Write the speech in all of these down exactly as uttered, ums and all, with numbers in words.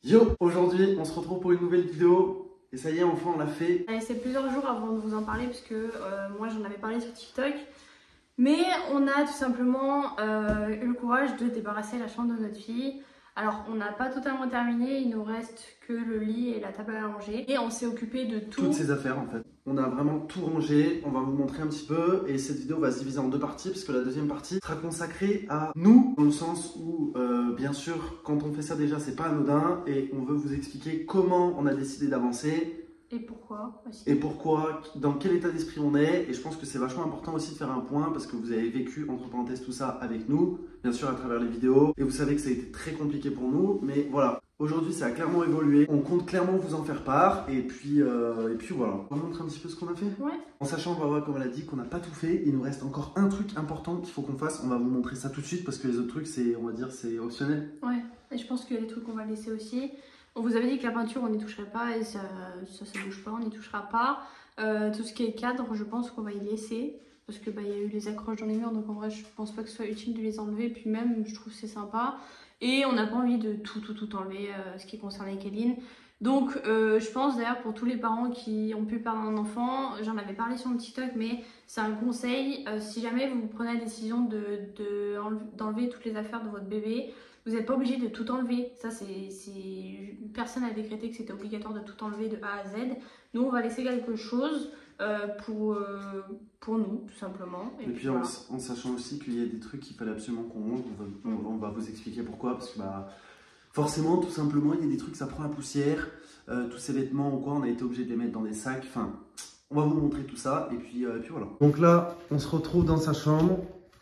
Yo, aujourd'hui on se retrouve pour une nouvelle vidéo et ça y est, enfin on l'a fait. C'est plusieurs jours avant de vous en parler parce que euh, moi j'en avais parlé sur TikTok, mais on a tout simplement euh, eu le courage de débarrasser la chambre de notre fille. Alors on n'a pas totalement terminé, il nous reste que le lit et la table à langer et on s'est occupé de tout. Toutes ces affaires en fait. On a vraiment tout rangé, on va vous montrer un petit peu et cette vidéo va se diviser en deux parties parce que la deuxième partie sera consacrée à nous, dans le sens où euh, bien sûr quand on fait ça déjà c'est pas anodin et on veut vous expliquer comment on a décidé d'avancer. Et pourquoi aussi. Et pourquoi, dans quel état d'esprit on est. Et je pense que c'est vachement important aussi de faire un point parce que vous avez vécu, entre parenthèses, tout ça avec nous, bien sûr à travers les vidéos. Et vous savez que ça a été très compliqué pour nous, mais voilà. Aujourd'hui, ça a clairement évolué. On compte clairement vous en faire part. Et puis, euh, et puis voilà. On va vous montrer un petit peu ce qu'on a fait. Ouais. En sachant, bah, ouais, comme elle a dit, qu'on n'a pas tout fait. Il nous reste encore un truc important qu'il faut qu'on fasse. On va vous montrer ça tout de suite parce que les autres trucs, c'est, on va dire, c'est optionnel. Ouais. Et je pense qu'il y a des trucs qu'on va laisser aussi. On vous avait dit que la peinture on n'y toucherait pas et ça ça se bouge pas, on n'y touchera pas. Euh, tout ce qui est cadre, je pense qu'on va y laisser parce que bah il y a eu les accroches dans les murs, donc en vrai je pense pas que ce soit utile de les enlever. Puis même je trouve que c'est sympa et on n'a pas envie de tout tout tout enlever euh, ce qui concerne Kéline. Donc euh, je pense d'ailleurs pour tous les parents qui ont pu perdre un enfant, j'en avais parlé sur mon TikTok, mais c'est un conseil, euh, si jamais vous prenez la décision de, de d'enlever toutes les affaires de votre bébé, vous n'êtes pas obligé de tout enlever. Ça, c'est personne n'a décrété que c'était obligatoire de tout enlever de A à Z. Nous, on va laisser quelque chose euh, pour, euh, pour nous, tout simplement. Et, Et puis, voilà. en, en sachant aussi qu'il y a des trucs qu'il fallait absolument qu'on range, on va, on, on va vous expliquer pourquoi. Parce que bah, forcément, tout simplement, il y a des trucs, ça prend la poussière. Euh, tous ces vêtements ou quoi, on a été obligé de les mettre dans des sacs. Enfin, on va vous montrer tout ça. Et puis, euh, et puis voilà. Donc là, on se retrouve dans sa chambre.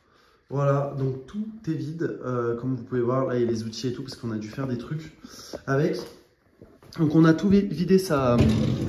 Voilà, donc tout est vide, euh, comme vous pouvez voir, là il y a les outils et tout, parce qu'on a dû faire des trucs avec. Donc on a tout vidé sa,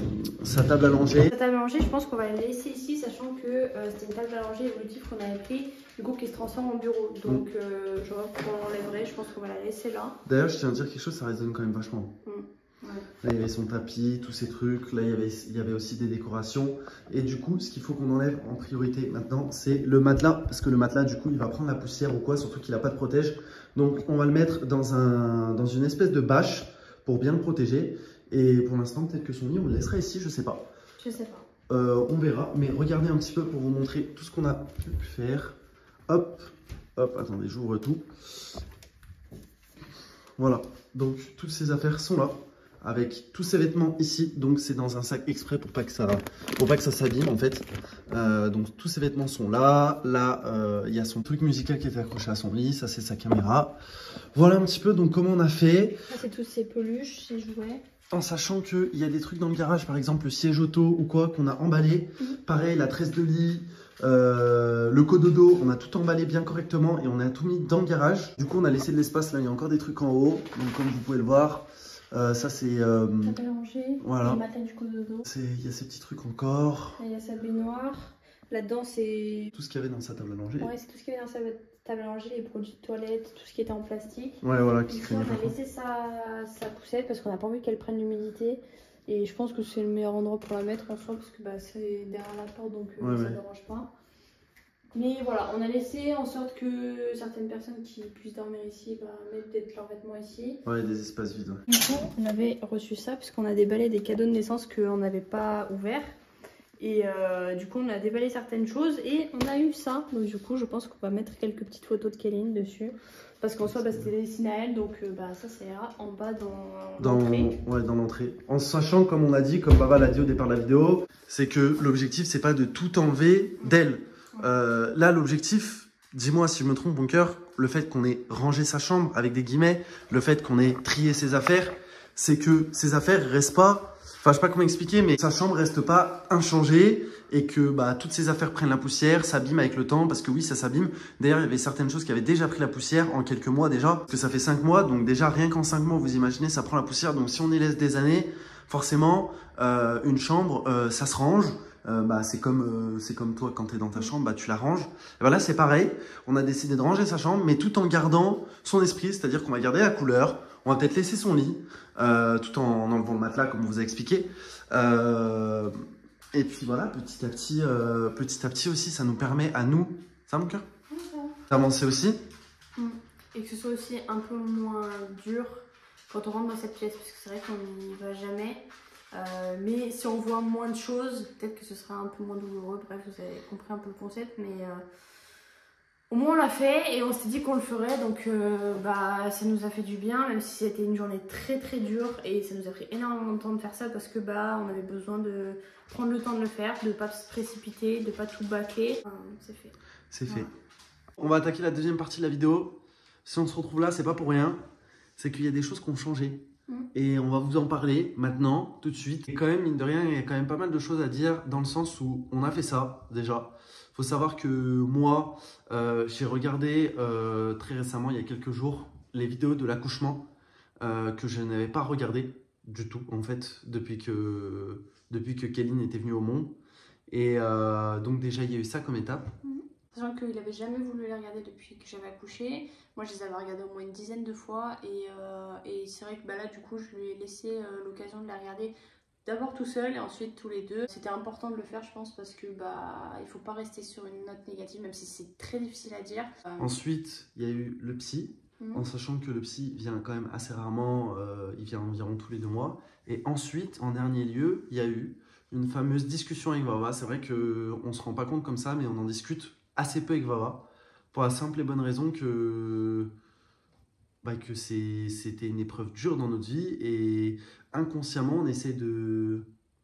sa table à langer. La table à langer, je pense qu'on va la laisser ici, sachant que euh, c'était une table à langer évolutive qu'on avait pris, du coup qui se transforme en bureau. Donc mm. euh, je vois qu'on l'enlèverait, je pense qu'on va la laisser là. D'ailleurs je tiens à dire quelque chose, ça résonne quand même vachement. Mm. Ouais. Là il y avait son tapis, tous ces trucs, là il y avait, il y avait aussi des décorations. Et du coup ce qu'il faut qu'on enlève en priorité maintenant c'est le matelas. Parce que le matelas du coup il va prendre la poussière ou quoi, surtout qu'il n'a pas de protège. Donc on va le mettre dans, un, dans une espèce de bâche pour bien le protéger. Et pour l'instant peut-être que son lit on le laissera ici, je sais pas. Je sais pas. Euh, on verra, mais regardez un petit peu pour vous montrer tout ce qu'on a pu faire. Hop, hop, attendez j'ouvre tout. Voilà, donc toutes ces affaires sont là. Avec tous ces vêtements ici, donc c'est dans un sac exprès pour pas que ça, pour pas que ça s'abîme en fait. Euh, donc tous ces vêtements sont là. Là, euh, il y a son truc musical qui est accroché à son lit. Ça c'est sa caméra. Voilà un petit peu donc comment on a fait. Ça c'est tous ces peluches, ces jouets. En sachant qu'il y a des trucs dans le garage, par exemple le siège auto ou quoi qu'on a emballé. Mmh. Pareil, la tresse de lit, euh, le cododo, on a tout emballé bien correctement et on a tout mis dans le garage. Du coup on a laissé de l'espace. Là il y a encore des trucs en haut. Donc comme vous pouvez le voir. Euh, ça c'est euh, table à langer, voilà. Le matelas du cododo. Il y a ces petits trucs encore. Il y a sa baignoire. Là-dedans c'est tout ce qu'il y avait dans sa table à langer. Ouais, c'est tout ce qu'il y avait dans sa table à langer, les produits de toilette, tout ce qui était en plastique. Ouais, voilà, qui craignait. On a laissé sa, sa poussette parce qu'on n'a pas envie qu'elle prenne l'humidité. Et je pense que c'est le meilleur endroit pour la mettre en soi parce que bah, c'est derrière la porte donc euh, ouais, ça ne ouais. dérange pas. Mais voilà, on a laissé en sorte que certaines personnes qui puissent dormir ici bah, mettent peut-être leurs vêtements ici. Ouais, des espaces vides. Ouais. Du coup, on avait reçu ça puisqu'on a déballé des cadeaux de naissance qu'on n'avait pas ouverts. Et euh, du coup, on a déballé certaines choses et on a eu ça. Donc du coup, je pense qu'on va mettre quelques petites photos de Kéline dessus. Parce qu'en soi, bah, c'était destiné à elle, donc euh, bah, ça, c'est en bas dans l'entrée. Ouais, dans l'entrée. En sachant, comme on a dit, comme Baba l'a dit au départ de la vidéo, c'est que l'objectif, c'est pas de tout enlever d'elle. Euh, là, l'objectif, dis-moi si je me trompe, mon cœur, le fait qu'on ait rangé sa chambre avec des guillemets, le fait qu'on ait trié ses affaires, c'est que ses affaires restent pas, enfin, je sais pas comment expliquer, mais sa chambre reste pas inchangée et que bah, toutes ses affaires prennent la poussière, s'abîment avec le temps, parce que oui, ça s'abîme. D'ailleurs, il y avait certaines choses qui avaient déjà pris la poussière en quelques mois déjà, parce que ça fait cinq mois, donc déjà rien qu'en cinq mois, vous imaginez, ça prend la poussière. Donc si on y laisse des années, forcément, euh, une chambre, euh, ça se range. Euh, bah, c'est comme, euh, c'est comme toi quand tu es dans ta chambre, bah, tu la ranges. Et bah, là c'est pareil, on a décidé de ranger sa chambre mais tout en gardant son esprit, c'est-à-dire qu'on va garder la couleur, on va peut-être laisser son lit, euh, tout en enlevant le matelas comme on vous a expliqué. Euh, et puis voilà, petit à petit, euh, petit à petit aussi ça nous permet à nous, ça mon cœur, d'avancer aussi. Mmh. Et que ce soit aussi un peu moins dur quand on rentre dans cette pièce, parce que c'est vrai qu'on n'y va jamais. Euh, mais si on voit moins de choses, peut-être que ce sera un peu moins douloureux. Bref, vous avez compris un peu le concept, mais euh, au moins on l'a fait et on s'est dit qu'on le ferait, donc euh, bah ça nous a fait du bien, même si c'était une journée très très dure et ça nous a pris énormément de temps de faire ça parce que bah on avait besoin de prendre le temps de le faire, de pas se précipiter, de pas tout bâcler. Enfin, c'est fait. C'est fait. Voilà. On va attaquer la deuxième partie de la vidéo. Si on se retrouve là, c'est pas pour rien. C'est qu'il y a des choses qui ont changé. Mmh. Et on va vous en parler maintenant, tout de suite. Et quand même, mine de rien, il y a quand même pas mal de choses à dire dans le sens où on a fait ça déjà. Il faut savoir que moi, euh, j'ai regardé euh, très récemment, il y a quelques jours, les vidéos de l'accouchement euh, que je n'avais pas regardé du tout, en fait, depuis que, depuis que Kéline était venue au monde. Et euh, donc déjà, il y a eu ça comme étape. Mmh. Sachant qu'il n'avait jamais voulu les regarder depuis que j'avais accouché. Moi, je les avais regardés au moins une dizaine de fois. Et, euh, et c'est vrai que bah, là, du coup, je lui ai laissé euh, l'occasion de les regarder d'abord tout seul et ensuite tous les deux. C'était important de le faire, je pense, parce que bah, il ne faut pas rester sur une note négative, même si c'est très difficile à dire. Euh... Ensuite, il y a eu le psy, mmh. en sachant que le psy vient quand même assez rarement. Euh, il vient environ tous les deux mois. Et ensuite, en dernier lieu, il y a eu une fameuse discussion avec Vava. C'est vrai qu'on ne se rend pas compte comme ça, mais on en discute assez peu avec Vava, pour la simple et bonne raison que, bah, que c'était une épreuve dure dans notre vie et inconsciemment on essaie de,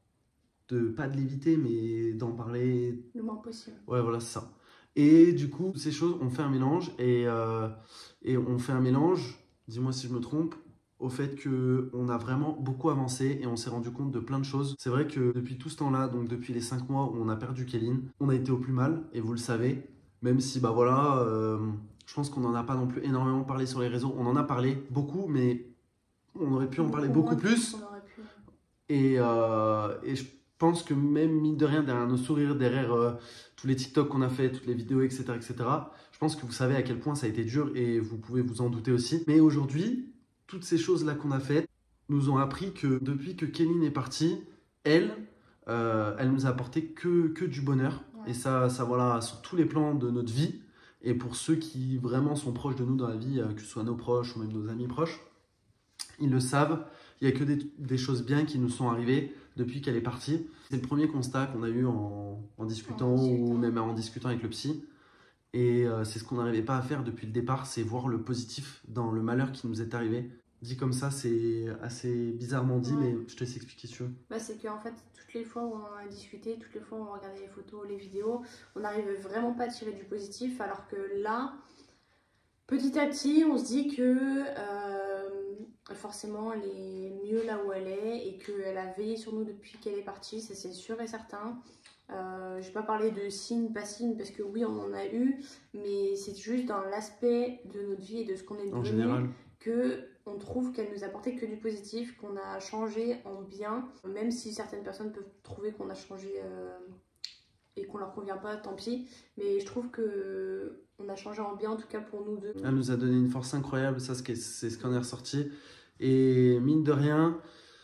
de pas de l'éviter mais d'en parler le moins possible. Ouais, voilà, c'est ça. Et du coup, ces choses, on fait un mélange et, euh, et on fait un mélange, dis-moi si je me trompe, au fait qu'on a vraiment beaucoup avancé et on s'est rendu compte de plein de choses. C'est vrai que depuis tout ce temps-là, donc depuis les cinq mois où on a perdu Kéline, on a été au plus mal et vous le savez, même si bah voilà, euh, je pense qu'on n'en a pas non plus énormément parlé sur les réseaux. On en a parlé beaucoup, mais on aurait pu en beaucoup parler beaucoup plus. On aurait pu. Et, euh, et je pense que même mine de rien, derrière nos sourires, derrière euh, tous les TikTok qu'on a fait, toutes les vidéos, et cetera, et cetera, je pense que vous savez à quel point ça a été dur et vous pouvez vous en douter aussi. Mais aujourd'hui, toutes ces choses-là qu'on a faites nous ont appris que depuis que Kéline est partie, elle, euh, elle nous a apporté que, que du bonheur. Ouais. Et ça, ça, voilà, sur tous les plans de notre vie. Et pour ceux qui vraiment sont proches de nous dans la vie, que ce soit nos proches ou même nos amis proches, ils le savent. Il n'y a que des, des choses bien qui nous sont arrivées depuis qu'elle est partie. C'est le premier constat qu'on a eu en, en, discutant, en discutant ou même en discutant avec le psy. Et euh, c'est ce qu'on n'arrivait pas à faire depuis le départ, c'est voir le positif dans le malheur qui nous est arrivé. Dit comme ça, c'est assez bizarrement dit, ouais. Mais je te laisse expliquer si tu veux. Bah, c'est qu'en fait, toutes les fois où on a discuté, toutes les fois où on regardait les photos, les vidéos, on n'arrivait vraiment pas à tirer du positif, alors que là, petit à petit, on se dit que euh, forcément, elle est mieux là où elle est et qu'elle a veillé sur nous depuis qu'elle est partie, ça c'est sûr et certain. Euh, je ne vais pas parler de signe, pas signe, parce que oui, on en a eu, mais c'est juste dans l'aspect de notre vie et de ce qu'on est devenu qu'on trouve qu'elle nous a apporté que du positif, qu'on a changé en bien, même si certaines personnes peuvent trouver qu'on a changé euh, et qu'on leur convient pas, tant pis, mais je trouve que on a changé en bien, en tout cas pour nous deux. Elle nous a donné une force incroyable, ça c'est ce qu'on est ressorti, et mine de rien,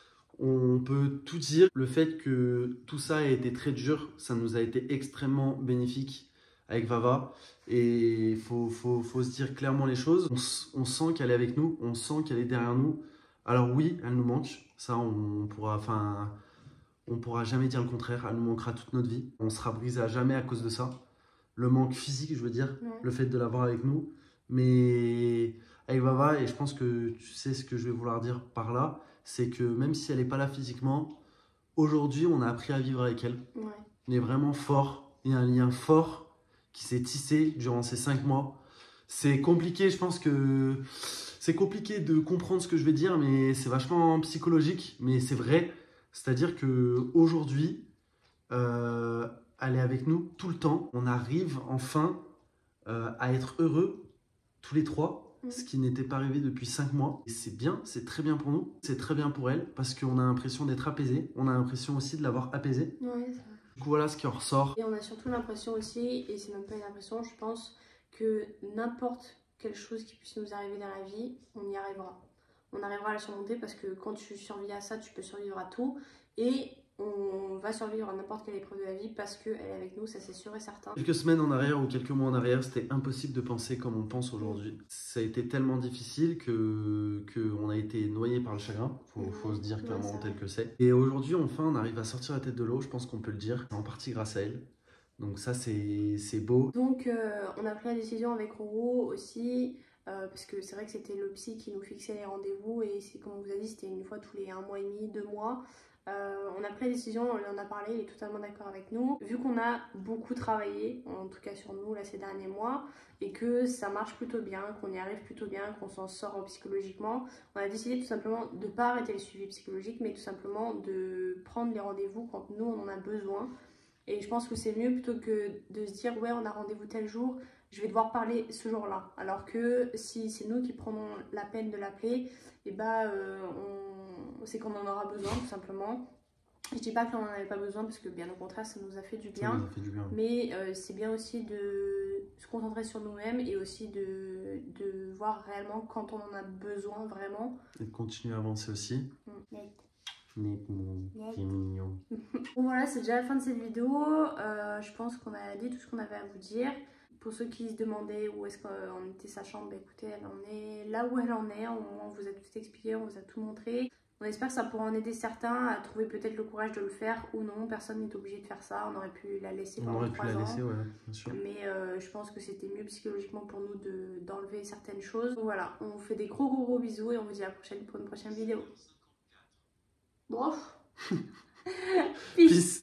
on peut tout dire. Le fait que tout ça a été très dur, ça nous a été extrêmement bénéfique avec Vava. Et il faut, faut, faut se dire clairement les choses. On, on sent qu'elle est avec nous, on sent qu'elle est derrière nous. Alors oui, elle nous manque. Ça, on pourra, enfin, on pourra jamais dire le contraire. Elle nous manquera toute notre vie. On sera brisé à jamais à cause de ça. Le manque physique, je veux dire, ouais. Le fait de l'avoir avec nous. Mais avec Vava, et je pense que tu sais ce que je vais vouloir dire par là, c'est que même si elle n'est pas là physiquement, aujourd'hui, on a appris à vivre avec elle. Ouais. On est vraiment fort. Il y a un lien fort qui s'est tissé durant ces cinq mois. C'est compliqué, je pense que c'est compliqué de comprendre ce que je vais dire, mais c'est vachement psychologique, mais c'est vrai. C'est-à-dire qu'aujourd'hui, euh, elle est avec nous tout le temps. On arrive enfin euh, à être heureux tous les trois. Ce qui n'était pas arrivé depuis cinq mois. Et c'est bien, c'est très bien pour nous, c'est très bien pour elle, parce qu'on a l'impression d'être apaisé, on a l'impression aussi de l'avoir apaisé. Ouais, c'est vrai. Du coup, voilà ce qui en ressort. Et on a surtout l'impression aussi, et c'est même pas une impression, je pense que n'importe quelle chose qui puisse nous arriver dans la vie, on y arrivera. On arrivera à la surmonter parce que quand tu survis à ça, tu peux survivre à tout. Et on va survivre à n'importe quelle épreuve de la vie parce qu'elle est avec nous, ça c'est sûr et certain. Quelques semaines en arrière ou quelques mois en arrière, c'était impossible de penser comme on pense aujourd'hui. Ça a été tellement difficile que qu'on a été noyé par le chagrin, faut, faut se dire clairement tel que c'est. Et aujourd'hui, enfin, on arrive à sortir la tête de l'eau, je pense qu'on peut le dire, en partie grâce à elle. Donc ça, c'est beau. Donc euh, on a pris la décision avec Roro aussi, euh, parce que c'est vrai que c'était le psy qui nous fixait les rendez-vous et c'est comme on vous a dit, c'était une fois tous les un mois et demi, deux mois. Euh, on a pris la décision, on lui en a parlé, il est totalement d'accord avec nous. Vu qu'on a beaucoup travaillé, en tout cas sur nous là ces derniers mois, et que ça marche plutôt bien, qu'on y arrive plutôt bien, qu'on s'en sort psychologiquement, on a décidé tout simplement de ne pas arrêter le suivi psychologique, mais tout simplement de prendre les rendez-vous quand nous on en a besoin. Et je pense que c'est mieux plutôt que de se dire ouais on a rendez-vous tel jour, je vais devoir parler ce jour-là. Alors que si c'est nous qui prenons la peine de l'appeler, et bah euh, on... c'est qu'on en aura besoin tout simplement. Je dis pas qu'on n'en avait pas besoin parce que bien au contraire ça nous a fait du bien. Ça nous a fait du bien. Mais euh, c'est bien aussi de se concentrer sur nous-mêmes et aussi de, de voir réellement quand on en a besoin vraiment. Et de continuer à avancer aussi. Mmh. C'est mignon. Bon voilà, c'est déjà la fin de cette vidéo. Euh, je pense qu'on a dit tout ce qu'on avait à vous dire. Pour ceux qui se demandaient où est-ce qu'on était sa chambre, bah écoutez, elle en est là où elle en est. On, on vous a tout expliqué, on vous a tout montré. On espère que ça pourra en aider certains à trouver peut-être le courage de le faire ou non. Personne n'est obligé de faire ça. On aurait pu la laisser pendant trois ans. On aurait pu la laisser, ouais, bien sûr. Mais euh, je pense que c'était mieux psychologiquement pour nous de, d'enlever certaines choses. Donc voilà, on vous fait des gros gros gros bisous et on vous dit à la prochaine pour une prochaine vidéo. Bon. Peace. Peace.